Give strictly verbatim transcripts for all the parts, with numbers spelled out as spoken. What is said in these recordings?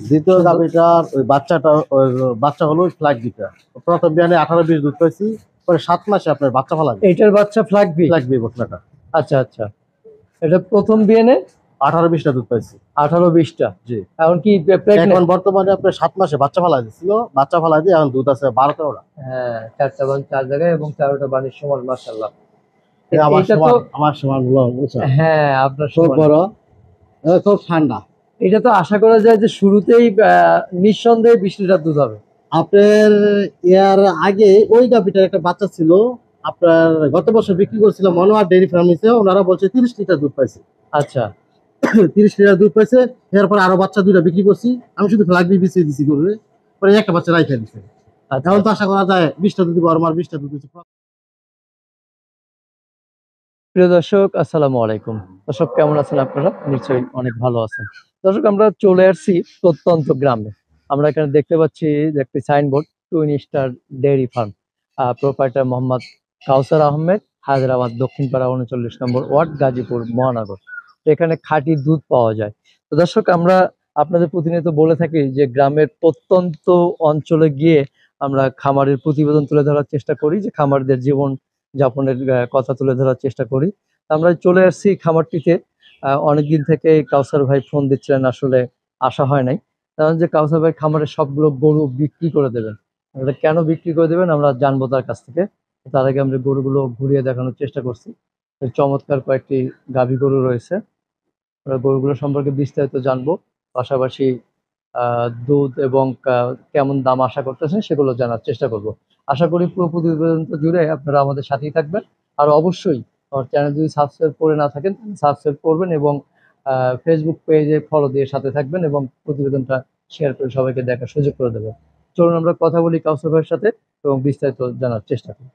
দ্বিতীয় গাভীটার ওই বাচ্চাটা ওই বাচ্চা হলো ফ্ল্যাগ বিটা। প্রথম বিয়ানে আঠারো বিশ দুধ পাইছি, পরে সাত মাসে আপনার বাচ্চা ফেলা এইটার বাচ্চা ফ্ল্যাগ বি ফ্ল্যাগ বি বকনাটা। আচ্ছা আচ্ছা, এটা প্রথম বিয়ানে আঠারো বিশটা দুধ পাইছি। আঠারো বিশটা জি। এখন কি এখন বর্তমানে আপনার সাত মাসে বাচ্চা ফেলা দিয়েছিল, বাচ্চা ফেলা দিয়ে এখন দুধ আছে বারো তেরোটা। হ্যাঁ, চারটা বান চার জায়গায় এবং তেরোটা বানের সমান, মাশাআল্লাহ। আমার এটা সমান, তো আমার সমান গুলো বুঝছো? হ্যাঁ, আপনার খুব সমান। বড়, খুব ঠান্ডা। এটা তো আশা করা যায় যে শুরুতেই নিঃসন্দেহে বিশ লিটার দুধ হবে। আপনার এর আগে ওই গাভীটার একটা বাচ্চা ছিল, আপনার গত বছর বিক্রি করছিল মনোয়ার ডেইরি ফার্মেসে, ওনারা বলছে তিরিশ লিটার দুধ পাইছে। আচ্ছা, তিরিশ লিটার দুধ পাইছে। এরপর আরো বাচ্চা দুইটা বিক্রি করছি, আমি শুধু ফ্ল্যাগবি বিছিয়ে দিছি করে, পরে একটা বাচ্চা রাইখা দিছে। এখন তো আশা করা যায় বিশটা দুধ দিব, আমার বিশটা দুধ দিচ্ছে। প্রিয় দর্শক, আসসালামু আলাইকুম। দর্শক, কেমন আছেন আপনারা? নিশ্চয়ই অনেক ভালো আছেন। দর্শক, আমরা চলে আসছি প্রত্যন্ত গ্রামে। আমরা এখানে দেখতে পাচ্ছি যে একটি signboard, twin star dairy farm, proprietor Mohammad Kawsar Ahmed, Hyderabad, Dakshinpara, উনচল্লিশ নম্বর ওয়ার্ড, গাজীপুর মহানগর। এখানে খাঁটি দুধ পাওয়া যায়। তো দর্শক, আমরা আপনাদের প্রতিনিয়ত বলে থাকি যে গ্রামের প্রত্যন্ত অঞ্চলে গিয়ে আমরা খামারের প্রতিবেদন তুলে ধরার চেষ্টা করি, যে খামারদের জীবন যাপনের কথা তুলে ধরার চেষ্টা করি। আমরা চলে আসছি খামারটিতে। অনেকদিন থেকে কাউসার ভাই ফোন দিচ্ছিলেন, আসলে আসা হয় নাই। কারণ যে কাউসার ভাই খামারের সবগুলো গরু বিক্রি করে দেবেন। এটা কেন বিক্রি করে দেবেন আমরা জানবো তার কাছ থেকে। তার আগে আমরা গরুগুলো ঘুরিয়ে দেখানোর চেষ্টা করছি। চমৎকার কয়েকটি গাভী গরু রয়েছে, আমরা গরুগুলো সম্পর্কে বিস্তারিত জানবো, পাশাপাশি আহ দুধ এবং কেমন দাম আশা করতেছেন সেগুলো জানার চেষ্টা করব। আশা করি পুরো প্রতিবেদন জুড়ে আপনারা আমাদের সাথেই থাকবেন। আর অবশ্যই আমার চ্যানেল যদি সাবস্ক্রাইব করে না থাকেন, সাবস্ক্রাইব করবেন এবং ফেসবুক পেজে ফলো দিয়ে সাথে থাকবেন এবং প্রতিবেদনটা শেয়ার করে সবাইকে দেখার সুযোগ করে দেবেন। চলুন আমরা কথা বলি কাউসার ভাইয়ের সাথে এবং বিস্তারিত জানার চেষ্টা করি।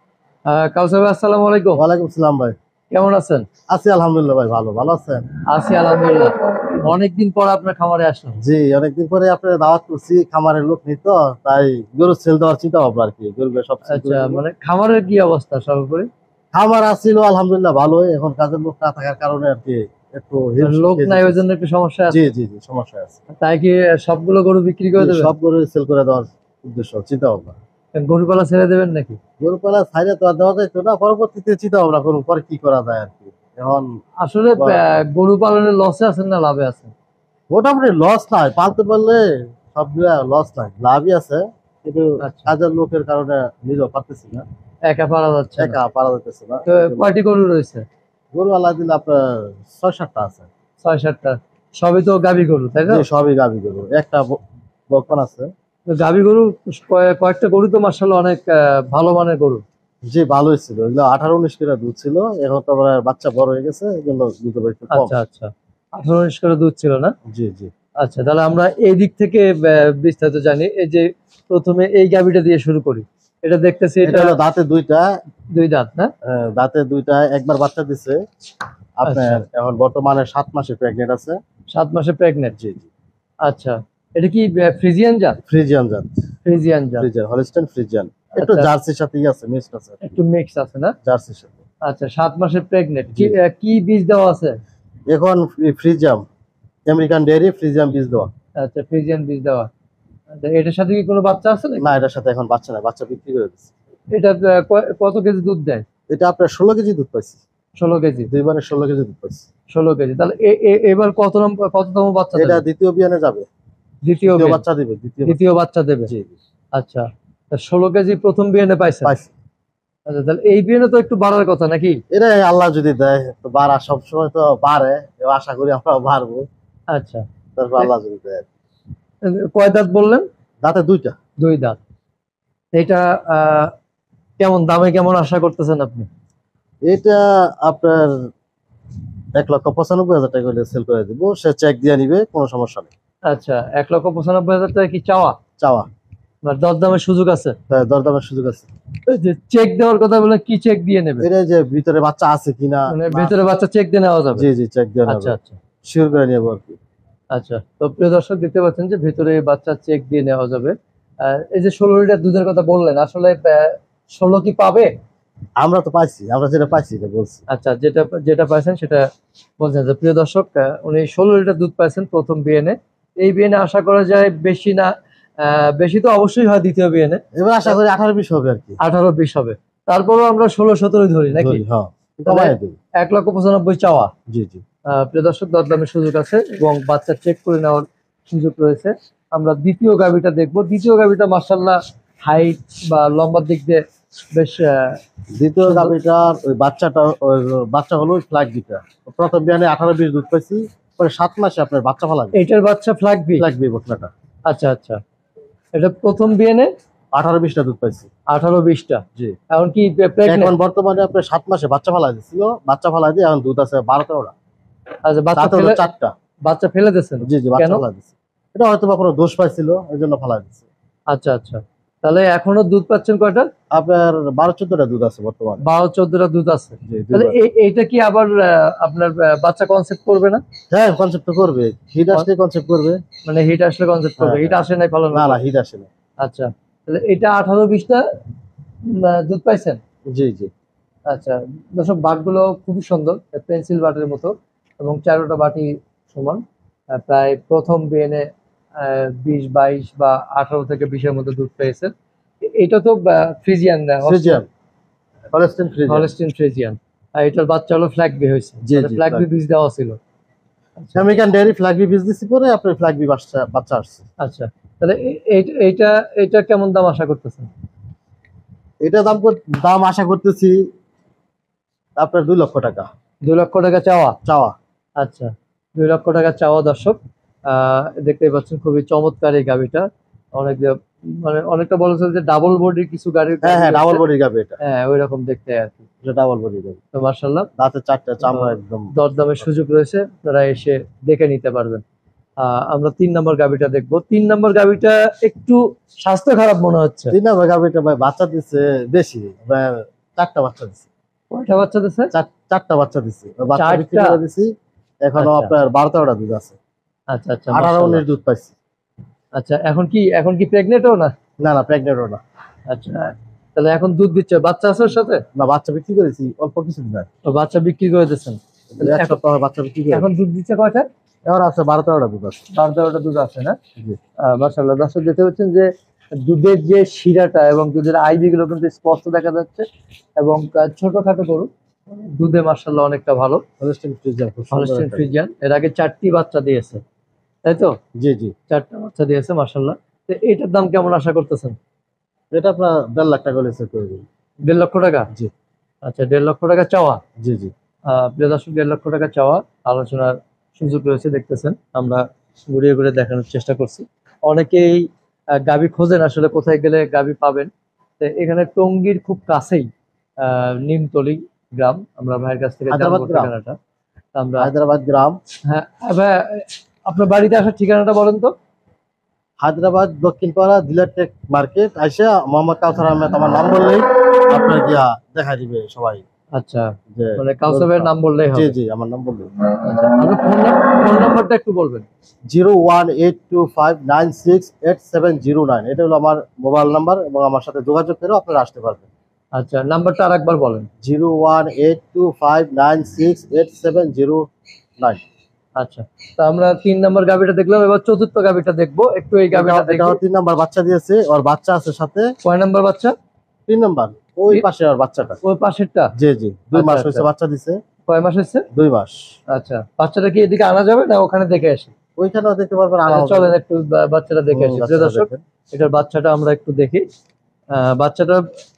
আহ কাউসার ভাই, আসসালামু আলাইকুম। ওয়ালাইকুম আসসালাম ভাই, কেমন আছেন? আছি আলহামদুলিল্লাহ ভাই, ভালো। ভালো আছেন? আছি আলহামদুলিল্লাহ। অনেকদিন পর আপনার খামারে আসলাম। জি, অনেকদিন পরে আপনার দাওয়াত করছি, খামারের লোক নিত, তাই গরু সেল দেওয়ার চিন্তা ভাবনা আর কি। গরু সব আচ্ছা, মানে খামারের কি অবস্থা সর্বোপরি? খামার আসছিল আলহামদুলিল্লাহ ভালোই, এখন কাজের লোক না থাকার কারণে আর কি একটু লোক নাই, ওই জন্য একটু সমস্যা আছে। জি জি জি সমস্যা আছে। তাই কি সবগুলো গরু বিক্রি করে দেবেন? সব গরু সেল করে দেওয়ার উদ্দেশ্য, চিন্তা ভাবনা। গরু পালা ছেড়ে দেবেন নাকি? গরু পালা ছাইরে তো আর দেওয়া যাইতো না, পরবর্তীতে চিন্তা ভাবনা করুন পরে কি করা যায় আর কি। এখন আসলে গরু পালনের লসে আছেন না লাভে আছেন? মোটামুটি লস নাই, পালতে পারলে সবগুলা লস নাই, লাভই আছে, কিন্তু কাজের লোকের কারণে নিজেও পারতেছি না, একা পারা যাচ্ছে না। একা পারা যাচ্ছে না। কয়টি গরু রয়েছে? গরু আল্লাহ দিলে আপনার ছয় সাতটা আছে। ছয় সাতটা সবই তো গাভী গরু, তাই না? সবই গাভী গরু, একটা বকন আছে। গাভী গরু কয়েকটা গরু তো মাশাআল্লাহ অনেক ভালো মানের গরু। জি, ভালোই ছিল, এগুলো আঠারো উনিশ করে দুধ ছিল, এখন তো বাচ্চা বড় হয়ে গেছে, এগুলো দুধ একটু কম। আচ্ছা আচ্ছা, আঠারো উনিশ করে দুধ ছিল না? জি জি। আচ্ছা, তাহলে আমরা এই দিক থেকে বিস্তারিত জানি। এই যে প্রথমে এই গাভীটা দিয়ে শুরু করি। এটা দেখতেছি এটা হলো দাঁতে দুইটা, দুই দাঁত না? দাঁতে দুইটা, একবার বাচ্চা দিছে আপনার, এখন বর্তমানে সাত মাসে প্রেগনেন্ট আছে। সাত মাসে প্রেগনেন্ট? জি জি। আচ্ছা, এটা কি ফ্রিজিয়ান জাত? ফ্রিজিয়ান জাত। ফ্রিজিয়ান জাত, ফ্রিজিয়ান, হলস্টাইন ফ্রিজিয়ান। একটু জার্সির সাথেই আছে, মিক্স আছে, একটু মিক্স আছে না? জার্সির সাথে। আচ্ছা, সাত মাসে প্রেগনেন্ট। কি কি বীজ দেওয়া আছে এখন? ফ্রিজিয়াম, আমেরিকান ডেয়ারি ফ্রিজিয়াম বীজ দেওয়া। আচ্ছা, ফ্রিজিয়ান বীজ দেওয়া। আচ্ছা, এটার সাথে কি কোনো বাচ্চা আছে নাকি? না, এটার সাথে এখন বাচ্চা নাই, বাচ্চা বিক্রি করে দিচ্ছে। এটা কত কেজি দুধ দেয়? এটা আপনার ষোলো কেজি দুধ পাইছি। ষোলো কেজি? দুইবারে ষোলো কেজি দুধ পাইছি। ষোলো কেজি, তাহলে এবার কত নম্বর কততম বাচ্চা? এটা দ্বিতীয় বিয়ানে যাবে, দ্বিতীয় বাচ্চা দিবে। দ্বিতীয় বাচ্চা দেবে। জি। আচ্ছা, ষোলো কেজি প্রথম বিয়ানে পাইছে? পাইছি। আচ্ছা, তাহলে এই বিয়ানে তো একটু বাড়ার কথা নাকি? এটা আল্লাহ যদি দেয় তো বাড়া, সবসময় তো বাড়ে, আশা করি আমরা বাড়বো। আচ্ছা, তারপর আল্লাহ যদি দেয়। কয় দাঁত বললেন? দাঁতে দুইটা। দুই দাঁত। এটা আহ কেমন দামে কেমন আশা করতেছেন আপনি? এটা আপনার এক লক্ষ পঁচানব্বই হাজার টাকা হলে সেল করে দিব, সে চেক দিয়ে নিবে, কোনো সমস্যা নেই। আচ্ছা, এক লক্ষ পঁচানব্বই হাজার টাকা কি চাওয়া? চাওয়া। দরদামের সুযোগ আছে? হ্যাঁ, দরদামের সুযোগ আছে। যে চেক দেওয়ার কথা বলে, কি চেক দিয়ে নেবে? এটা যে ভিতরে বাচ্চা আছে কিনা, মানে ভিতরে বাচ্চা চেক দিয়ে নেওয়া যাবে? জি জি, চেক দিয়ে নেওয়া। আচ্ছা আচ্ছা, শিওর করে নেব আর কি। আচ্ছা, তো প্রিয় দর্শক দেখতে পাচ্ছেন যে ভিতরে বাচ্চা চেক দিয়ে নেওয়া যাবে। এই যে ষোলো লিটার দুধের কথা বললেন, আসলে ষোলো কি পাবে? আমরা তো পাইছি, আমরা যেটা পাইছি এটা বলছি। আচ্ছা, যেটা যেটা পাইছেন সেটা বলছেন। যে প্রিয় দর্শক, উনি ষোলো লিটার দুধ পাইছেন প্রথম বিয়ানে, এই বিয়েনে আশা করা যায় বেশি না, আহ, বেশি তো অবশ্যই হয় দ্বিতীয় বিয়েনে, এবার আশা করি আঠারো বিশ হবে আর কি। আঠারো বিশ হবে। তারপরেও আমরা ষোলো সতেরো ধরি নাকি? ধরি, হ্যাঁ। তাহলে কমায় দিই। এক লক্ষ পঁচানব্বই চাওয়া। জি জি। আহ, প্রিয় দর্শক, দরদামের সুযোগ আছে এবং বাচ্চা চেক করে নেওয়ার সুযোগ রয়েছে। আমরা দ্বিতীয় গাভিটা দেখবো। দ্বিতীয় গাভিটা মাশাআল্লাহ হাইট বা লম্বার দিক দিয়ে বেশ আহ, দ্বিতীয় সুন্দর। গাভিটার ওই বাচ্চাটা ওই বাচ্চা হলো ফ্ল্যাগ দিটা। প্রথম বিয়ানে আঠারো বিশ দুধ পাইছি, পরে সাত মাসে আপনার বাচ্চা ফেলা যায়। এইটার বাচ্চা ফ্ল্যাগ বি। ফ্ল্যাগ বি বকনাটা আচ্ছা আচ্ছা, এটা প্রথম বিয়েনে আঠারো বিশটা দুধ পাইছি। আঠারো বিশটা। জি। এখন কি এখন প্রেগনেন্ট? বর্তমানে আপনার সাত মাসে বাচ্চা ফেলা দিছিল, বাচ্চা ফেলা দিয়ে এখন দুধ আছে বারো তেরোটা। আচ্ছা, বাচ্চা তাতে হলো ফেলে চারটা। বাচ্চা ফেলে দিয়েছেন? জি জি, কেন? বাচ্চা ফেলা দিছে। এটা হয়তো বা কোনো দোষ পাইছিল, এই জন্য ফেলা দিছে। আচ্ছা আচ্ছা, তাহলে এখনো দুধ পাচ্ছেন কয়টা? আপনার বারো চোদ্দটা দুধ আছে বর্তমানে। বারো চোদ্দটা দুধ আছে। জি, তাহলে দুইবার। এ- এইটা কি আবার আহ, আপনার আহ, বাচ্চা কনসেপ্ট করবে না? হ্যাঁ, কনসেপ্ট তো করবে, হিট আসলে কনসেপ্ট করবে। মানে হিট আসলে কনসেপ্ট করবে, হ্যাঁ, হিট আসে নাই ফলন? না না, হিট আসে না। আচ্ছা, তাহলে এটা আঠারো বিশটা দুধ পাইছেন। জি জি। আচ্ছা দর্শক, বাটগুলো খুবই সুন্দর, পেন্সিল বাটের মতো এবং চারোটা বাটি সমান। আহ, প্রায় প্রথম বিএনএ বিশ বাইশ বা আঠারো থেকে বিশের মধ্যে দুধ পেয়েছেন। এ- এটা তো Friesian Friesian, Holstein Friesian. Holstein Friesian. আর এটার বাচ্চা হলো ফ্ল্যাগ বি হয়েছে, জি, জি, ফ্ল্যাগ বি flag বীজ দেওয়া ছিল। American dairy flag B business করে আপনার ফ্ল্যাগ বি বাচ্চা বাচ্চা আসছে। আচ্ছা, তাহলে এ- এই- এইটা এইটা কেমন দাম আশা করতেছেন? এটা দাম কর- দাম আশা করতেছি আপনার দুই লক্ষ টাকা দুই লক্ষ টাকা চাওয়া। চাওয়া। আচ্ছা, দুই লক্ষ টাকা চাওয়া দর্শক। আহ দেখতেই পাচ্ছেন খুবই চমৎকার এই গাড়িটা। অনেক যে- মানে অনেকটা বলা চলে যে ডাবল বডির কিছু গাড়ি। হ্যাঁ হ্যাঁ, ডাবল বডি গাবে এটা। হ্যাঁ, ওই রকম দেখতে আর কি। এটা ডাবল বডি গাবে। তো মার্শাল্লাহ, দাঁতে চারটা, চামড়া একদম। দরদামের সুযোগ রয়েছে, আপনারা এসে দেখে নিতে পারবেন। আহ আমরা তিন নম্বর গাবিটা দেখবো। তিন নম্বর গাবিটা একটু স্বাস্থ্য খারাপ মনে হচ্ছে। তিন নম্বর গাবিটা ভাই বাচ্চা দিচ্ছে বেশি, ভাই চারটা বাচ্চা দিচ্ছে। কয়টা বাচ্চা দিচ্ছে? চার- চারটা বাচ্চা দিচ্ছে, বাচ্চা বিক্রি চারটা? করে দিছি। এখনো আচ্ছা। আপনার বারো তেরোটা দুধ আছে। আচ্ছা আচ্ছা, আঠারো মাশাআল্লাহ। উনিশ দুধ পাইছি। আচ্ছা, এখন কি এখন কি প্রেগনেন্টও না? না না, প্রেগনেন্টও না। আচ্ছা, তাহলে এখন দুধ দিচ্ছে, বাচ্চা আছে ওর সাথে? না, বাচ্চা বিক্রি করেছি অল্প কিছু দিন আগে। ও বাচ্চা বিক্রি করে দিচ্ছেন। এক এখন- সপ্তাহ বাচ্চা বিক্রি করে। এখন দুধ দিচ্ছে কয়টা? এবার আছে বারো তেরোটা দুধ আছে। বারো তেরোটা দুধ আছে না? জি। আহ, মাশাআল্লাহ, দর্শক দেখতে পাচ্ছেন যে দুধের যে শিরাটা এবং দুধের আইভি গুলো কিন্তু স্পষ্ট দেখা যাচ্ছে এবং আহ, ছোটখাটো গরু, দুধে মাশাআল্লাহ অনেকটা ভালো। হলস্টেইন ফ্রিজিয়ান, খুব সুন্দর হলস্টিন একটা। ফ্রিজিয়ান এর আগে চারটি বাচ্চা দিয়েছে, তাই তো? জি জি। চারটা বাচ্চা দিয়েছে মাশাআল্লাহ। তো এটার দাম কেমন আশা করতেছেন? এটা আপনার দেড় লাখ টাকা হলে সেল করে দিন। দেড় লক্ষ টাকা? জি। আচ্ছা, দেড় লক্ষ টাকা চাওয়া। জি জি। আহ, প্রিয় দর্শক, দেড় লক্ষ টাকা চাওয়া, আলোচনার সুযোগ রয়েছে। দেখতেছেন আমরা ঘুরিয়ে ঘুরিয়ে দেখানোর চেষ্টা করছি। অনেকেই আহ, গাভী খোঁজেন, আসলে কোথায় গেলে গাভী পাবেন। তো এখানে টঙ্গীর খুব কাছেই আহ, নিমতলি গ্রাম, আমরা ভাইয়ের কাছ থেকে জানবো হায়দ্রাবাদ গ্রাম। ঠিকানাটা। তা আমরা হায়দ্রাবাদ গ্রাম, হ্যাঁ আহ, ভাই, আপনার বাড়িতে আসার ঠিকানাটা বলেন তো। হায়দ্রাবাদ দক্ষিণপাড়া দিলারটেক মার্কেট আইসা মোহাম্মদ কাউসার আহমেদ আমার নাম বললেই আপনার গিয়া দেখা দিবে সবাই। আচ্ছা, যে মানে কাউসারের নাম বললেই জি হবে। জি, আমার নাম বললেই। আচ্ছা, আপনার ফোন ফোন নাম্বারটা একটু বলবেন। Zero one eight two five nine six eight seven zero nine, এটা হলো আমার মোবাইল নাম্বার এবং আমার সাথে যোগাযোগ করেও আপনারা আসতে পারবেন। আচ্ছা, নাম্বারটা আরেকবার বলেন। Zero one eight two five nine six eight seven zero nine. আচ্ছা, তা আমরা তিন নাম্বার গাবিটা দেখলাম, এবার চতুর্থ গাবিটা দেখবো। একটু এই গাবিটা এটা দেখবো। তিন নাম্বার বাচ্চা দিয়েছে, ওর বাচ্চা আছে সাথে। কয় নাম্বার বাচ্চা? তিন নাম্বার ওই তিন- পাশে ওর বাচ্চাটা। ওই পাশেরটা? জি জি, দুই আচ্ছা, মাস আচ্ছা। হয়েছে বাচ্চা দিছে। কয় মাস হচ্ছে? দুই মাস। আচ্ছা, বাচ্চাটা কি এদিকে আনা যাবে না ওখানে দেখে আসি? ওইখানেও দেখতে পারবেন। আচ্ছা, আলাদা চলেন একটু বা- বাচ্চাটা দেখে আসি। হুম, প্রিয় বাচ্চাটা দর্শক, দেখেন। এটার বাচ্চাটা আমরা একটু দেখি। আহ, বাচ্চাটা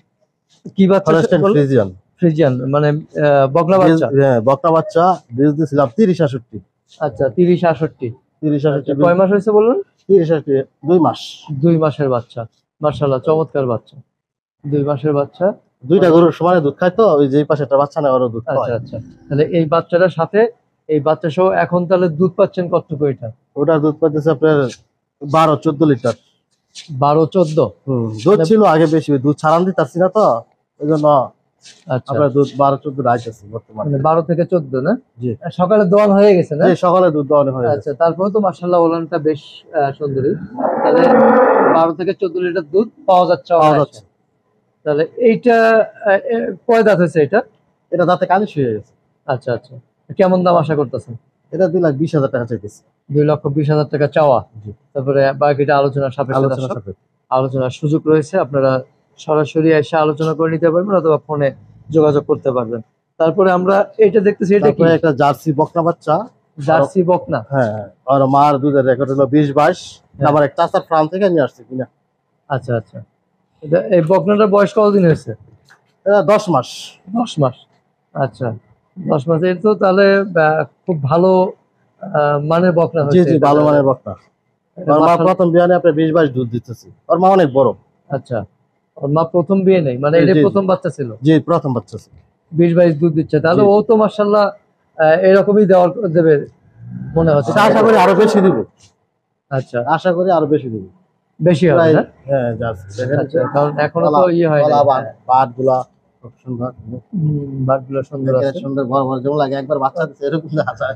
কি বাচ্চা? Holstein Friesian. ফ্রিজিয়ান মানে আহ, বকনা বাচ্চা। বীজ- হ্যাঁ, বকনা বাচ্চা বীজ দিয়েছিলাম তিরিশ আষট্টি। আচ্ছা, তিরিশ আষট্টি। তিরিশ আষট্টি আচ্ছা, কয় মাস হয়েছে বললেন? তিরিশ আষট্টি দুই মাস। দুই মাসের বাচ্চা। মাশাআল্লাহ, চমৎকার বাচ্চা। দুই মাসের বাচ্চা। দুইটা গরুর সমানে দুধ খায় তো, ওই যে পাশে একটা বাচ্চা নেই, ওরও দুধ আচ্ছা খায়। আচ্ছা, তাহলে এই বাচ্চাটার সাথে এই বাচ্চা সহ এখন তাহলে দুধ পাচ্ছেন কতটুকু এটা? ওটার দুধ পাইতেছে আপনার বারো চোদ্দ লিটার। বারো চোদ্দ? হম, দুধ ছিল আগে বেশি, দুধ ছাড়ান দিতেছি না তো, ওই জন্য আচ্ছা, আপনার দুধ বারো চোদ্দ রাইতেছে বর্তমানে। মানে বারো থেকে চোদ্দ না? জি। সকালে দোয়ান হয়ে গেছে না? এই সকালে দুধ দেওয়ানো হয়ে গেছে। আচ্ছা, তারপরে তো মাশাআল্লাহ ওলানটা বেশ আহ, সুন্দরী। তাহলে বারো থেকে চোদ্দ লিটার দুধ পাওয়া যাচ্ছে পাওয়া অনায়াসে। যাচ্ছে। তাহলে এইটা আহ, এ- কয় দাঁত হয়েছে এটা? এটা দাঁতে কালিশ হয়ে গেছে। আচ্ছা আচ্ছা, কেমন দাম আশা করতেছেন? এটা দুই লাখ বিশ হাজার টাকা চাইতেছি। দুই লক্ষ বিশ হাজার টাকা চাওয়া। জি। তারপরে বাকিটা আলোচনা সাপেক্ষে, আলোচনা দর্শক। সাপেক্ষে। আলোচনার সুযোগ রয়েছে, আপনারা সরাসরি এসে আলোচনা করে নিতে পারবেন অথবা ফোনে যোগাযোগ করতে পারবেন। তারপরে আমরা এটা দেখতেছি, এটা কি? তারপরে একটা জার্সি বকনা বাচ্চা। জার্সি বকনা। হ্যাঁ হ্যাঁ, আর মার দুধের রেকর্ড হলো বিশ বাইশ। আবার এক চাচার ফার্ম থেকে নিয়ে আসছে কিনা। আচ্ছা আচ্ছা, এটা এই বকনাটার বয়স কতদিন হয়েছে? এটা দশ মাস। দশ মাস। আচ্ছা, দশ মাসের তো তাহলে আহ, খুব ভালো আহ, মানের বকনা জি হয়েছে জি, এটা ভালো তাহলে। মানের বকনা। এটা ওর মা মাশাআল্লাহ- প্রথম বিয়ানে আপনার বিশ বাইশ দুধ দিতেছি। ওর মা অনেক বড়। আচ্ছা, ওর মা প্রথম বিয়ে নেই, মানে জি, এটা জি, জি। প্রথম বাচ্চা ছিল, জি, প্রথম বাচ্চা ছিল। বিশ বাইশ দুধ দিচ্ছে, তাহলে জি। ও তো মাশাআল্লাহ আহ, এরকমই দেওয়ার দেবে মনে হচ্ছে। এটা আশা করি আরো বেশি দিব। আচ্ছা, আশা করি আরো বেশি দিব। বেশি হবে প্রায়- না? হ্যাঁ জার্সি দেখেন। আচ্ছা, কারণ এখনো তো গলা- ইয়ে হয় না। গলা বাট বাট গুলা খুব সুন্দর। বাটগুলো সুন্দর দেখেন আছে। সুন্দর বড় বড় যেমন লাগে একবার বাচ্চা দিচ্ছে এরকম দেখা যায়।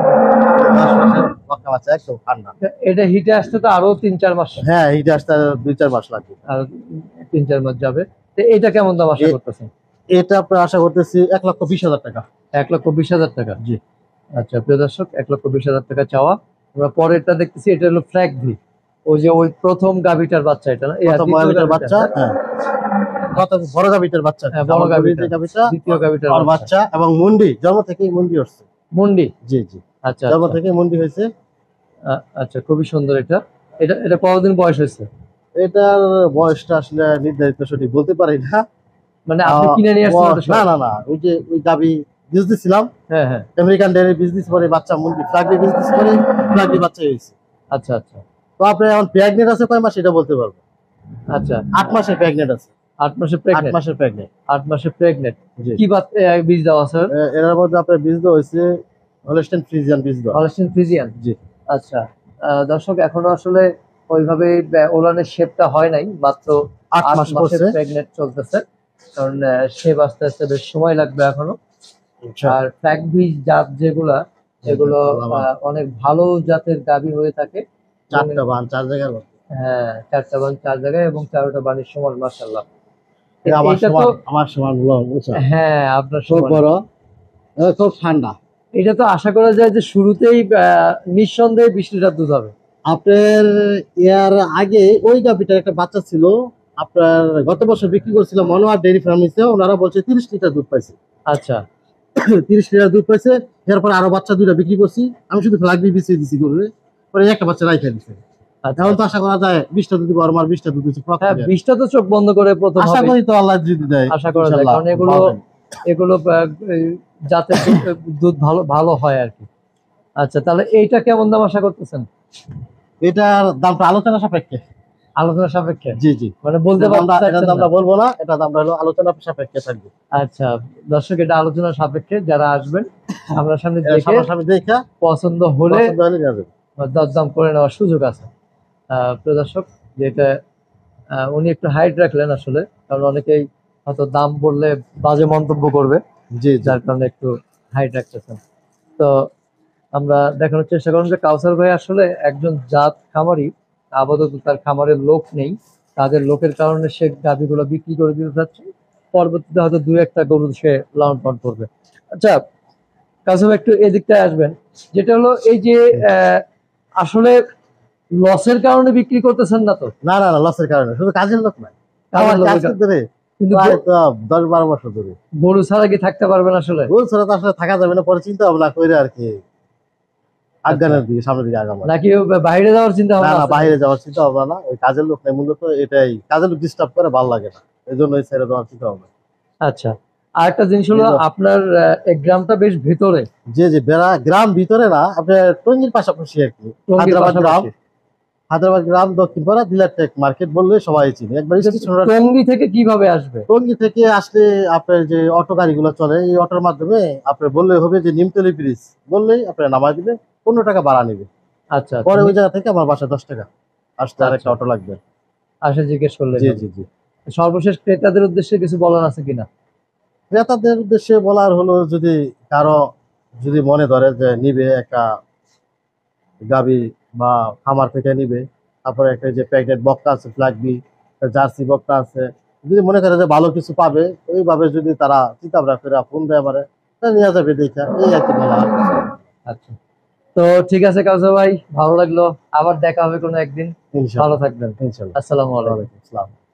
দশ মাসের বকনা বাচ্চা একদম ঠান্ডা। এটা হিটে আসতে তো আরো তিন চার মাস, হ্যাঁ, এইটা আসতে দুই চার মাস লাগবে। আর তিন চার মাস যাবে। তো এটা কেমন দাম আশা এ- করতেছেন? এটা আপনার আশা করতেছি এক লক্ষ বিশ হাজার টাকা। এক লক্ষ বিশ হাজার টাকা। জি। আচ্ছা প্রিয় দর্শক, এক লক্ষ বিশ হাজার টাকা চাওয়া। আমরা পরেরটা দেখতেছি, এটা হলো ফ্ল্যাগ ভি, ওই যে ওই প্রথম গাভিটার বাচ্চা, এটা না? এই প্রথম দ্বিতীয় গাভীটার গাভীটা, বাচ্চা। হ্যাঁ, প্রথম বড় গাভীটার বাচ্চা। হ্যাঁ, বড় আমার গাভীটা। গাভীর গাভীটা, দ্বিতীয় গাভিটার আর বাচ্চা এবং মুন্ডি জন্ম থেকেই মুন্ডি হচ্ছে। মুন্ডি। জি জি, আচ্ছা জন্ম আচ্ছা। থেকে মুন্ডি হয়েছে। আ- আচ্ছা, খুবই সুন্দর। এটা এটা এটা কতদিন বয়স হয়েছে? এটার বয়সটা আসলে নির্ধারিত সঠিক বলতে পারি না। মানে আপনি আহ, কিনে নিয়ে আসছেন ওটা বয়স- না সব? না না, ওই যে ওই গাভী বিজনেস ছিলাম, হ্যাঁ হ্যাঁ। আমেরিকান ডেয়ারি বিজনেস করে বাচ্চা মুন্ডি ফ্লাগি বিজনেস করে ফ্লাগি বাচ্চা হয়েছে। আচ্ছা আচ্ছা তো আপনি এখন প্রেগনেন্ট আছে কয় মাস এটা বলতে পারবো। আচ্ছা। আট মাসে প্রেগনেন্ট আছে। আট মাসে আট প্রেগনেন্ট? মাসের প্রেগনেন্ট। আট মাসে প্রেগনেন্ট। জি। কি বাত- এ, বীজ দেওয়া আছে? এর মধ্যে আপনার বীজ দেওয়া হয়েছে হলস্টেইন ফ্রিজিয়ান বীজ দেওয়া। Holstein Friesian. জি। আচ্ছা, আহ, দর্শক এখনো আসলে ওইভাবে আহ, ওলানের শেপটা হয় নাই, মাত্র আট আট মাস মাসের পড়ছে। প্রেগনেন্ট চলতেছে, কারণ শেপ আস্তে আস্তে বেশ সময় লাগবে এখনো। আচ্ছা। আর ফ্ল্যাগ বীজ জাত যেগুলা, এগুলো আহ, অনেক ভালো জাতের গাভী হয়ে থাকে। চারটা বান চার জায়গায় বসে। হ্যাঁ, চারটা বান চার জায়গায় এবং চারোটা বানের সমান, মাশাআল্লাহ। এই আমার এটা সমান, তো আমার সমান গুলো বুঝছো? হ্যাঁ, আপনার খুব সমান। বড়, এ খুব ঠান্ডা। এটা তো আশা করা যায় যে শুরুতেই আহ, নিঃসন্দেহে বিশ লিটার দুধ হবে। আপনার ইয়ার আগে ওই গাভিটার একটা বাচ্চা ছিল, আপনার গত বছর বিক্রি করছিল মনোয়ার ডেয়ারি ফার্মেসে। ওনারা বলছে তিরিশ লিটার দুধ পাইছে। আচ্ছা তিরিশ লিটার দুধ পাইছে। এরপর আরো বাচ্চা দুইটা বিক্রি করছি। আমি শুধু ফ্লাগবি বিছিয়ে দিছি করে, পরে একটা বাচ্চা রাইখা দিছে। আচ্ছা। এখন তো আশা করা যায় বিশটা দুধ দিব, আর আমার বিশটা দুধ দিচ্ছে। হ্যাঁ, বিশটা তো চোখ বন্ধ করে প্রথম আশা হবে। করি তো আল্লাহ যদি দেয়, আশা করা যায়, ইনশাআল্লাহ কারণ এগুলো পাবেন। এগুলো আহ, এই জাতের দুধ- দুধ ভালো ভালো হয় আর কি। আচ্ছা, তাহলে এইটা কেমন দাম আশা করতেছেন? এটার দামটা আলোচনা সাপেক্ষে। আলোচনা সাপেক্ষে? জি জি, মানে বলতে এটার দামটা- পারছেন এটার না? দামটা বলবো না, এটা দামটা হলো আলোচনা সাপেক্ষে থাকবে। আচ্ছা দর্শক, এটা আলোচনা সাপেক্ষে, যারা আসবেন আপনার সামনে এটা দেখে সামনাসামনি দেখা পছন্দ হলে পছন্দ হলে নিয়ে যাবে। দরদাম করে নেওয়ার সুযোগ আছে। আহ, প্রিয় দর্শক, যেটা আহ, উনি একটু হাইট রাখলেন আসলে, কারণ অনেকেই হয়তো দাম বললে বাজে মন্তব্য করবে, জি জি, যার কারণে একটু হাইট রাখতেছেন। তো আমরা দেখানোর চেষ্টা করলাম যে কাউসার ভাই আসলে একজন জাত খামারি, আপাতত তার খামারের লোক নেই, তাদের লোকের কারণে সে গাভীগুলো বিক্রি করে দিতে চাচ্ছে, পরবর্তীতে হয়তো দু একটা গরু সে লালন পালন করবে। আচ্ছা কাউসার ভাই, একটু এদিকটায় আসবেন, যেটা হলো এই যে আহ, আসলে লসের কারণে বিক্রি করতেছেন না তো? না না না, লসের কারণে, শুধু কাজের লোক নাই, কাজের আমার লোকের কাজ কারণে। ধরে কিন্তু প্রায় তো দশ বারো বছর ধরে। গরু ছাড়া কি থাকতে পারবেন আসলে? রোজ ছাড়া তো আসলে থাকা যাবে না, পরে চিন্তা ভাবনা করে আর কি আফগানের দিকে, সামনের দিকে আগাম। নাকি বাইরে যাওয়ার চিন্তা না ভাবনা না, আছে? বাইরে যাওয়ার চিন্তা ভাবনা না, ওই কাজের লোক নেই মূলত, এটাই কাজের লোক ডিস্টার্ব করে, ভালো লাগে না, এই জন্য ছেড়ে দেওয়ার চিন্তা ভাবনা। আচ্ছা, আর একটা জিনিস হলো, এই যে- আপনার আহ, এই গ্রামটা বেশ ভেতরে, যে যে বেড়া গ্রাম ভিতরে না, আপনার টঙ্গির পাশাপাশি আর কি। টঙ্গীর হায়দ্রাবাদ গ্রাম, পাশাপাশি। হায়দ্রাবাদ গ্রাম দক্ষিণ পাড়া দিলার টেক মার্কেট বললে সবাই চিনে। একবার স্টেশন রোড। টঙ্গী থেকে কিভাবে আসবে? টঙ্গী থেকে আসলে আপনার যে অটো গাড়িগুলো চলে, এই অটোর মাধ্যমে আপনার বললে হবে যে নিমতলি ব্রিজ বললেই আপনার নামাই দিবে, পনেরো টাকা ভাড়া নেবে। আচ্ছা, পরে ওই জায়গা থেকে আমার বাসায় দশ টাকা আসতে আর একটা আচ্ছা। অটো লাগবে। আসে জিজ্ঞেস করলে জি হবে। জি জি। সর্বশেষ ক্রেতাদের উদ্দেশ্যে কিছু বলার আছে কিনা? ক্রেতাদের উদ্দেশ্যে বলার হলো, যদি কারো যদি মনে ধরে যে নিবে একটা গাবি বা খামার থেকে নিবে, তারপরে একটা যে প্যাকেট বক্তা আছে ফ্ল্যাগবি, জার্সি বক্তা আছে, যদি মনে করে যে ভালো কিছু পাবে, এইভাবে যদি তারা চিন্তা ভাবনা করে ফোন দেয় আমারে, তাহলে নিয়ে যাবে দেখা, এই আর কি বলা হয়। আচ্ছা, তো ঠিক আছে কাউসার ভাই, ভালো লাগলো, আবার দেখা হবে কোনো একদিন। ইনশাআল্লাহ ভালো থাকবেন। ইনশাআল্লাহ আসসালামু আলাইকুম। ওয়ালাইকুম আসসালাম।